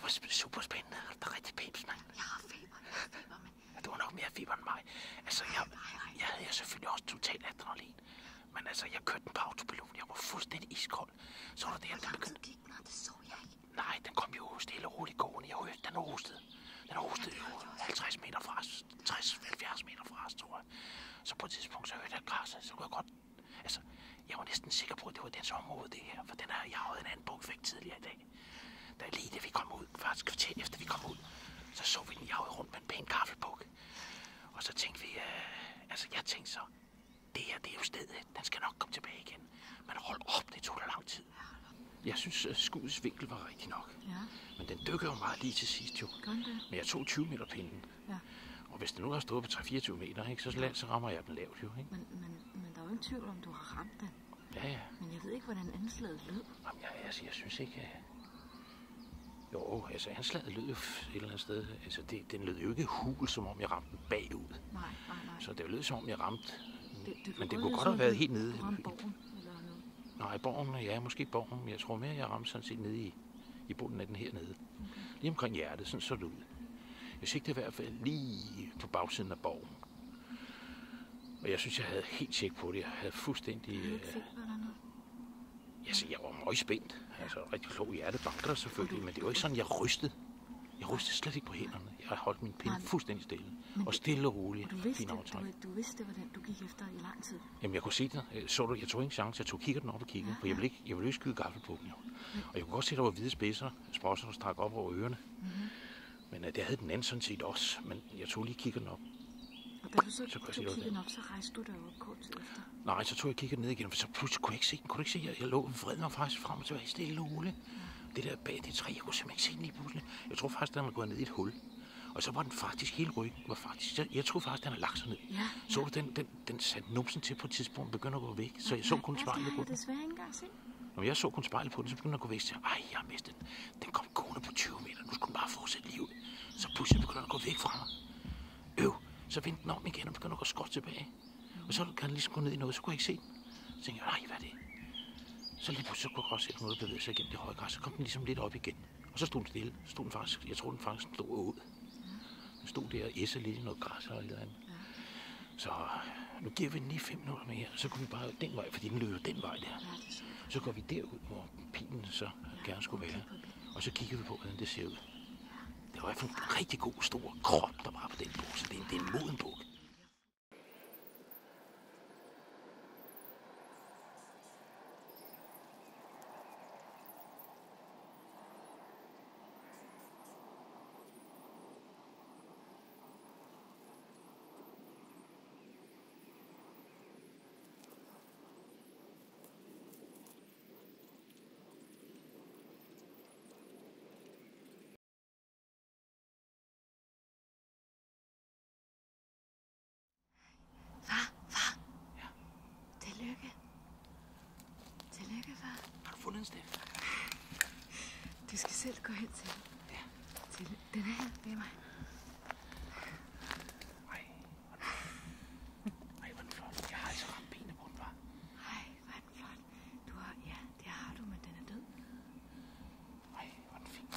super spændende. Det er rigtig peps, mand. Jeg har feber, men... Ja, du har nok mere feber end mig. Altså, jeg havde selvfølgelig også totalt adrenalin. Men altså, jeg kørte den på autopilot. Jeg var fuldstændig iskold. Så var det der, Hvor lang tid gik den, og det så jeg ikke. Nej, den kom jo stille og roligt gående. Jeg hørte, den hostede. Den hostede jo 50 meter fra os. 60-70 meter fra os, tror jeg. Så på et tidspunkt, så hørte jeg græsset. Så kunne jeg godt... Altså, jeg var næsten sikker på, at det var dens område, det her. For den har jeg havde en anden bukfægt tidligere i dag. Da lige da vi kom ud, faktisk kvarter efter vi kom ud, så vi den jagede rundt med en pæn gaffelbuk. Og så tænkte vi, jeg tænkte så, det her, det er jo stedet. Den skal nok komme tilbage igen. Men hold op, det tog da lang tid. Jeg synes, at skuddets vinkel var rigtig nok. Ja. Men den dykker jo meget lige til sidst jo. Gør den det? Men jeg tog 20 meter pinden. Ja. Og hvis den nu har stået på 3-24 meter, ikke, så rammer jeg den lavt jo. Ikke? Men der er jo ingen tvivl om, du har ramt den. Ja. Men jeg ved ikke, hvordan anslaget lød. Jamen, jeg synes ikke... Jo, altså anslaget lød jo et eller andet sted. Altså, den lød jo ikke hul, som om jeg ramte den bagud. Nej. Så det lød som om jeg ramte... Men det kunne kunne godt have været helt nede. Du ramte borgen eller noget? Nej, borgen, ja, måske borgen. Jeg tror mere, jeg ramte sådan set nede i bunden af den hernede. Okay. Lige omkring hjertet, sådan så det ud. Jeg synes ikke, det i hvert fald lige på bagsiden af borgen. Og jeg synes, jeg havde helt tjek på det. Jeg havde fuldstændig... Havde du ikke feber eller noget? Altså, jeg var meget spændt. Altså, rigtig klog hjertet banker selvfølgelig, men det var ikke sådan, jeg rystede. Jeg rystede slet ikke på hænderne. Jeg holdt min pinde fuldstændig stille. Og stille og roligt. Og du vidste, det var den, du gik efter i lang tid? Jamen, jeg kunne se det. Så du, jeg tog ingen chance. Jeg tog kiggerten op og kiggede, for jeg ville ikke skyde gaffelbukken. Jo. Og jeg kunne godt se, at der var hvide spidser, sprosser, der strak op over ørerne. Men det havde den anden sådan set også. Men jeg tog lige kiggerten op. Og da du så tog kiggerten op, så rejste du dig op kort tid efter? Nej, så tog jeg kiggerten ned igen, for så pludselig kunne jeg ikke se den. Kunne du ikke se, jeg lå vred mig faktisk frem og tilbage stille og roligt. Det der bag det træ, jeg kunne simpelthen ikke se den lige pludselig. Jeg tror faktisk, den var gået ned i et hul. Og så var den faktisk, hele ryggen var faktisk... Jeg tror faktisk, den har lagt sig ned. Ja. Så du, den satte numsen til på et tidspunkt og begyndte at gå væk. Så jeg så kun spejlet på den. Det har jeg desværre ikke engang set. Når jeg så kun spejlet på den, så begyndte den at gå væk. Så jeg har mistet den. Den kom gående på 20 meter. Nu skulle den bare fortsætte livet. Så pludselig begyndte den at gå væk fra mig. Så vendte den om igen og begyndte at gå skråt tilbage. Og så kan den ligesom gå ned i noget, så kunne jeg ikke se den. Så tænkte jeg, hvad er det? Så lige pludselig kunne jeg godt se, at noget bevægede sig igennem det høje græs. Så kom den ligesom lidt op igen. Og så stod den stille. Jeg tror, den faktisk stod ud. Den stod der og æssede lidt i noget græs og lidt andet. Ja. Så nu giver vi den lige 5 minutter mere. Så går vi bare den vej, fordi den løber den vej der. Så går vi derud, hvor pilen så gerne skulle være. Og så kigger vi på, hvordan det ser ud. Det var i hvert fald en rigtig god, stor krop, der var på den bog. Så det er en moden bog. Tillykke, far. Har du fundet en, Steff? Du skal selv gå hen til den. Ja. Den er her, det er mig. Ej, hvor den flot. Jeg har altså ramt benet på den, var. Ej, hvor er den flot. Det har du, men den er død. Ej, hvor er den fin.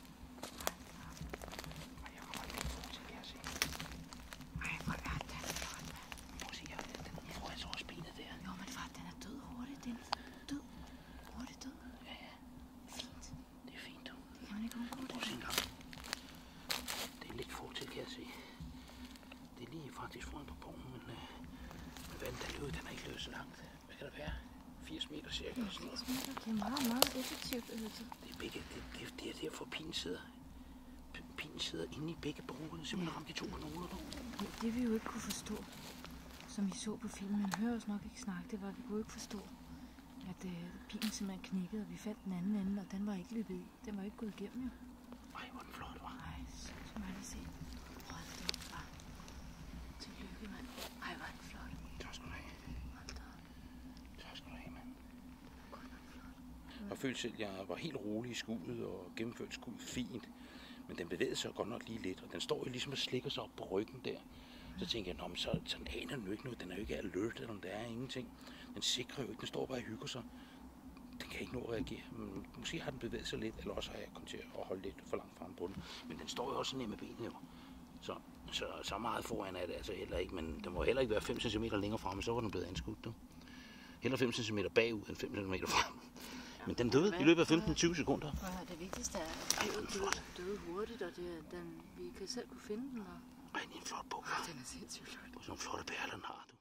Ej, jeg kommer lige på til, kan jeg se. Ej, hvor er den flot, mand. Prøv at se, den får altså også benet der. Jo, men far, den er død hurtigt. Den er død. Hurtigt død. Ja. Fint. Det er fint, du. Det kan man ikke undgå. Prøv at se en gang. Det er lidt fortil, kan jeg se. Det er lige faktisk foran på borgen, men vandet der lød, den er ikke løbet så langt. Hvad kan det være? 80 meter cirka. 80 meter, det er meget, meget effektivt. Det er begge, det er derfor pinen sidder. Pinen sidder inde i begge borgerne, simpelthen ramt de 2 kanoner. Det vi jo ikke kunne forstå, som I så på filmen, man hører os nok ikke snakke, det var, at vi kunne ikke forstå, at pilen simpelthen knækkede, og vi fandt den anden ende, og den var ikke løbet i. Den var ikke gået igennem, jo. Ej, hvor den flot, var. Ej, så skal man lige se. Hold da op, far. Tillykke, mand. Ej, hvor er den flot. Tak skal du have. Hold da op. Tak skal du have, mand. Godt nok flot. Jeg følte selv, at jeg var helt rolig i skuddet og gennemførte skuddet fint. Men den bevægede sig godt nok lige lidt, og den står jo ligesom og slikker sig op på ryggen der. Så tænker jeg, så den aner den jo ikke noget. Den er jo ikke alert, eller der er ingenting. Den sikrer jo ikke, den står bare og hygger sig. den kan ikke nå at reagere. Måske har den bevæget sig lidt, eller også har jeg kommet til at holde lidt for langt frem på den. Men den står jo også ned med benene jo. Så meget foran er det altså heller ikke, men den må heller ikke være 5 cm længere frem, så var den blevet anskudt. Heller 5 cm bagud end 5 cm frem. Men den døde i løbet af 15-20 sekunder. Det vigtigste er, at dyret døde hurtigt, og vi kan selv kunne finde den. Ej, det er en flot bog. Den er sindssygt flot. Sådan nogle flotte perler, den har du.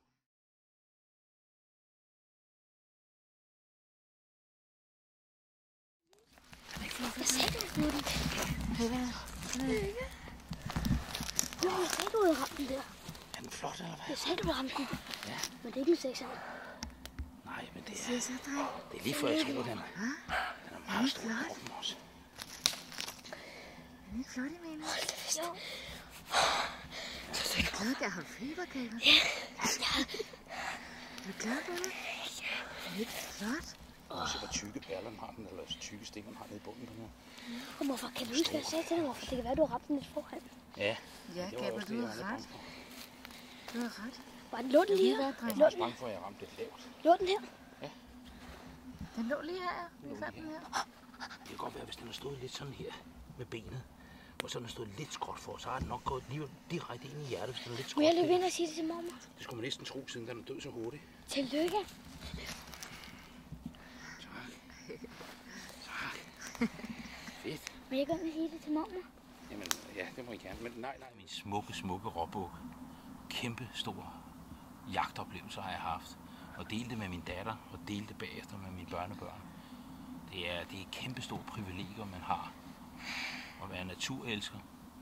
Jeg sagde det hurtigt. Hey, hvad? Jeg sagde, du havde ramt den der. Er den flot, eller hvad? Jeg sagde, du havde ramt den. Ja. Men det er ikke en sekser. Nej, men det Siger så dig. det er lige før, jeg tror, den er meget stor i kroppen også. Den er ikke flot, Emilie. Jo. Er du glad, at jeg har feberkæber? Ja. Er du glad for det? Er det ikke flot? Se, hvor tykke perlerne har den, eller så tykke stængerne har nede i bunden på den her. Og hvorfor kan du huske, hvad jeg sagde til dig, hvorfor? Det kan være, du har ramt den lidt foran. Ja, Ja, det var Gabriel, også du det, jeg har var ret. lidt bange for. Du har ret. Var den lå den lige her? Hvad, dreng? Jeg var også bange for, at jeg ramte lidt lavt. Lå den her? Den lå lige her, ja. Vi fandt den her. Det kan godt være, hvis den har stået lidt sådan her med benet, og så den har stået lidt skråt for, så har den nok gået lige direkte ind i hjertet, hvis den er lidt Må skråt. jeg løbe ind og sige det til mormor? Det skulle man næsten tro, siden den er død så hurtigt. Tillykke. Fedt. Må jeg gå ind og sige det til mormor? Jamen, ja, det må I gerne. Men nej. Min smukke råbuk. Kæmpe stor jagtoplevelse har jeg haft. Og delte det med min datter, og delte det bagefter med mine børnebørn. Det er et kæmpe stort privilegium, man har. At være naturelsker.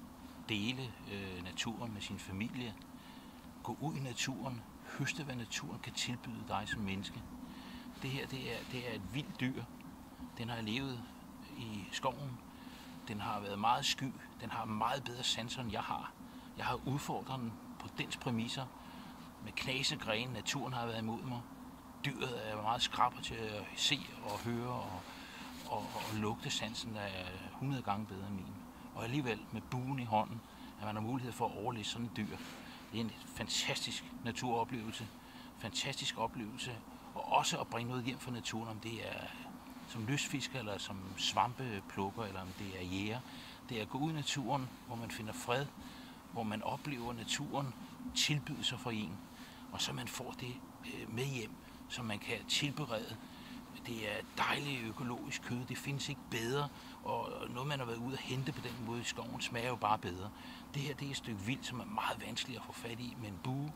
Dele naturen med sin familie. Gå ud i naturen. Høste, hvad naturen kan tilbyde dig som menneske. Det her, det er et vildt dyr. Den har levet i skoven. Den har været meget sky. Den har meget bedre sanser, end jeg har. Jeg har udfordret den på dens præmisser. Med knasende grene. Naturen har været imod mig. Dyret er meget skrapper til at se og høre og lugte sansen er 100 gange bedre end min. Og alligevel med buen i hånden, at man har mulighed for at overleve sådan et dyr. Det er en fantastisk naturoplevelse. Fantastisk oplevelse. Og også at bringe noget hjem fra naturen, om det er som lystfisker, eller som svampeplukker, eller om det er jæger. Det er at gå ud i naturen, hvor man finder fred, hvor man oplever naturen tilbyde sig for en, og så man får det med hjem, som man kan tilberede. Det er dejligt økologisk kød, det findes ikke bedre, og noget man har været ude at hente på den måde i skoven, smager jo bare bedre. Det her det er et stykke vildt, som er meget vanskeligt at få fat i med en bue,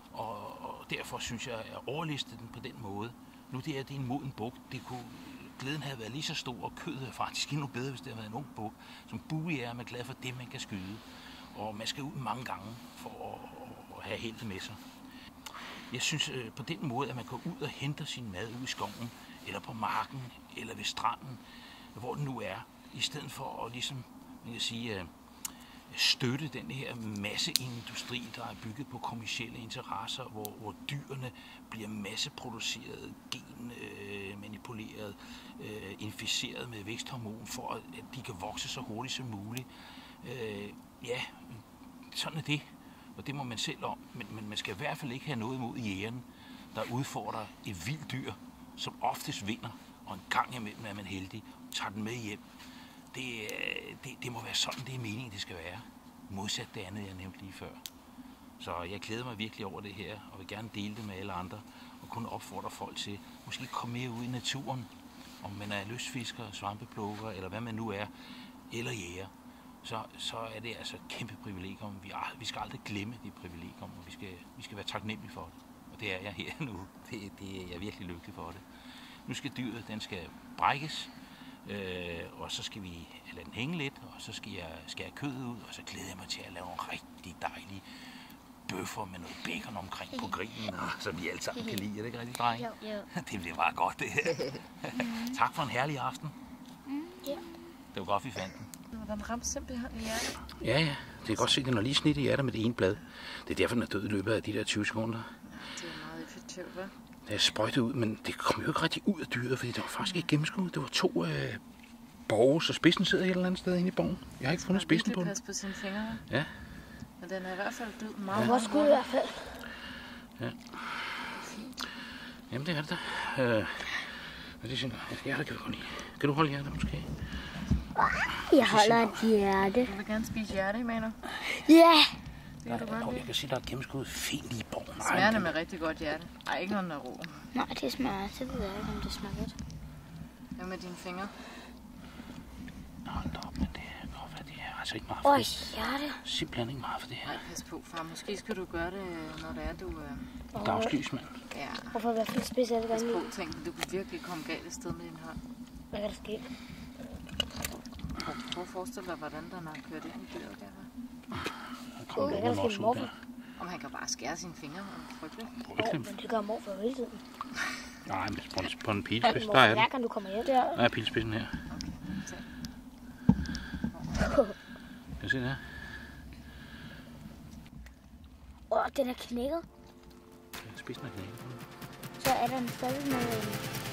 og derfor synes jeg at overliste den på den måde. Nu det er en moden buk, glæden havde været lige så stor, og kødet er faktisk endnu bedre, hvis det havde været en ung buk. Som bue er man glad for det, man kan skyde, og man skal ud mange gange for at have heldet med sig. Jeg synes på den måde, at man går ud og henter sin mad ud i skoven, eller på marken, eller ved stranden, hvor den nu er, i stedet for at ligesom, man kan sige, støtte den her masseindustri, der er bygget på kommercielle interesser, hvor dyrene bliver masseproduceret, genmanipuleret, inficeret med væksthormon, for at de kan vokse så hurtigt som muligt. Ja, sådan er det, og det må man selv om, men man skal i hvert fald ikke have noget imod jægeren, der udfordrer et vildt dyr, som oftest vinder, og en gang imellem er man heldig, og tager den med hjem. Det må være sådan, det er meningen, det skal være. Modsat det andet, jeg nævnte lige før. Så jeg glæder mig virkelig over det her, og vil gerne dele det med alle andre, og kun opfordre folk til, måske komme mere ud i naturen, om man er lystfisker, svampeplukker, eller hvad man nu er, eller jæger. Så er det altså et kæmpe privilegium. Vi skal aldrig glemme det privilegium, og vi skal være taknemmelige for det. Og det er jeg her nu. Jeg er virkelig lykkelig for det. Nu skal dyret, den skal brækkes, og så skal vi lade den hænge lidt, og så skal jeg skære kødet ud, og så glæder jeg mig til at lave nogle rigtig dejlige bøffer med noget bacon omkring på grillen, som vi alle sammen kan lide. Er det ikke rigtigt, dreng? Jo. Det bliver bare godt, det her. Tak for en herlig aften. Ja. Det var godt, vi fandt den. Den ramte simpelthen i hjertet. Ja. Det kan godt se, at den har lige snit i hjertet med det ene blad. Det er derfor, den er død i løbet af de der 20 sekunder. Det er meget effektivt, hva'? Det er sprøjtet ud, men det kom jo ikke rigtig ud af dyret, fordi det var faktisk ikke gennemskudt. Det var 2 borge, så spidsen sidder et eller andet sted inde i borgen. Jeg har ikke fundet spidsen på den. Pas på sine fingre. Ja. Men den er i hvert fald død meget. Hvor skulle i hvert fald? Ja. Jamen, det er det da. Ja, det synes jeg. Hjertet kan vi godt lide. Kan du holde hjertet måske? Jeg holder et hjerte. Du vil gerne spise hjerte, Emanuel? Ja! Det kan du godt Jeg lide. kan sige, der er et gennemskud fint lige i borgen. Smager det med rigtig godt hjerte? Ej, ikke noget, der er ro. Nej, det smager. Så ved jeg ikke, om det smager godt. Hvad med dine fingre? Hold op, men det kan godt være, det er altså ikke meget for det. Hjerte. Simpelthen ikke meget for det her. Nej, pas på, far. Måske skal du gøre det, når det er, du... Dagslys, mand. Ja, Hvorfor i hvert fald spidse alle pas gange på, tænk, du kan virkelig komme galt et sted med din hånd. Hvad kan der ske? Prøv at forestille dig, hvordan den har kørt ind i dyret der, hva'? Kom hvad der kan der også ske ud morfar? der. Om han kan bare skære sine fingre og frygteligt. Men det gør morfar jo hele tiden. Nej, men på en pilspids, der er Hver den. gang du kommer hjem der. Der er pilspidsen her. Okay, Kan du se det her? Den er knækket. Spidsen er knækket. Så er der en stadig med